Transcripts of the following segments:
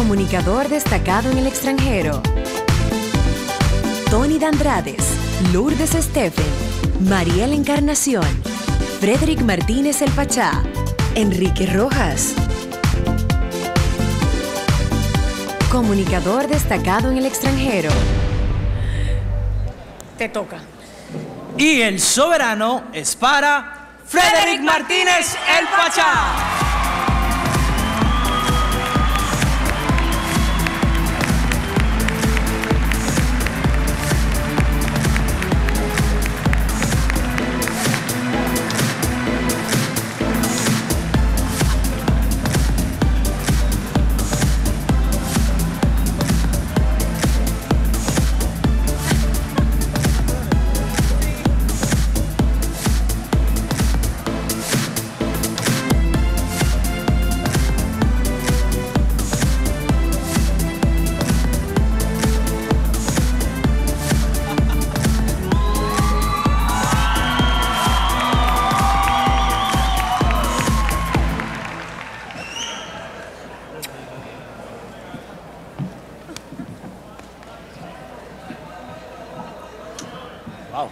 Comunicador destacado en el extranjero. Tony Dandrades, Lourdes Stephen, Mariel Encarnación, Frederick Martínez El Pachá, Enrique Rojas. Comunicador destacado en el extranjero. Te toca. Y el soberano es para Frederick Martínez El Pachá. Wow.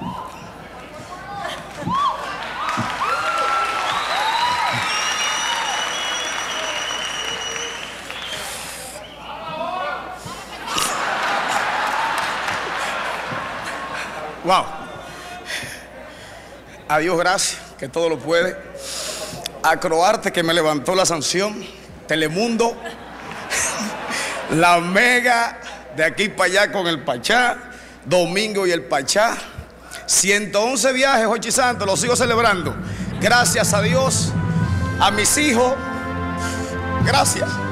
Wow. A Dios gracias, que todo lo puede. A Croarte, que me levantó la sanción. Telemundo. La Mega, de aquí para allá con el Pachá. Domingo y el Pachá. 111 viajes, Jochi Santos, los sigo celebrando. Gracias a Dios, a mis hijos. Gracias.